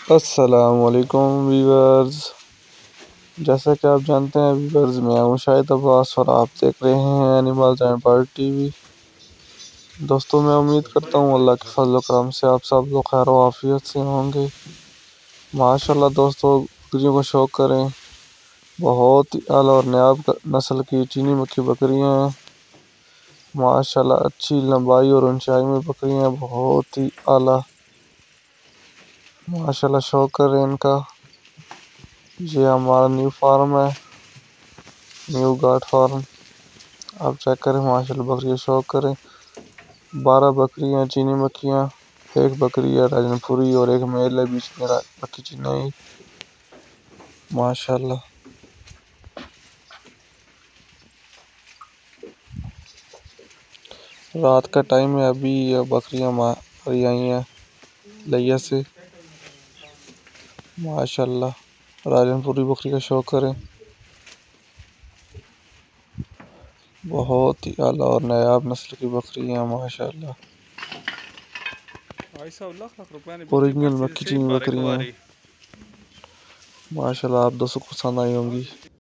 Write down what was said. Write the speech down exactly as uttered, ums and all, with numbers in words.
अस्सलामुअलैकुम वीवर्स। जैसा कि आप जानते हैं वीवर्स, मैं हूं शाहिद अब्बास और आप देख रहे हैं एनिमल्स एंड बर्ड टीवी। दोस्तों, मैं उम्मीद करता हूं अल्लाह के फजल करम से आप सब लोग खैर व आफियत से होंगे। माशाल्लाह दोस्तों, बकरियों को शौक करें। बहुत ही आला और नायाब नस्ल की चीनी मक्खी बकरियां हैं। माशाल्लाह अच्छी लंबाई और ऊंचाई में बकरियां, बहुत ही आला। माशाल्लाह शौक करें इनका। ये हमारा न्यू फार्म है, न्यू गार्ड फार्म। आप चेक करें, माशाल्लाह बकरी शौक करें। बारह बकरियां चीनी मक्खियां, एक बकरी है राजनपुरी और एक मेल है बीच में मक्खी चीनी। माशाल्लाह रात का टाइम है, अभी ये बकरियां मारी आई हैं लैया से। माशाल्लाह राजनपुरी बकरी का शौक करें। बहुत ही आला और नायाब नस्ल की बकरी है माशाल्लाह। ओरिजिनल मक्खी चीनी बकरी हैं। माशाल्लाह आप दोस्तों को पसंद आई होंगी।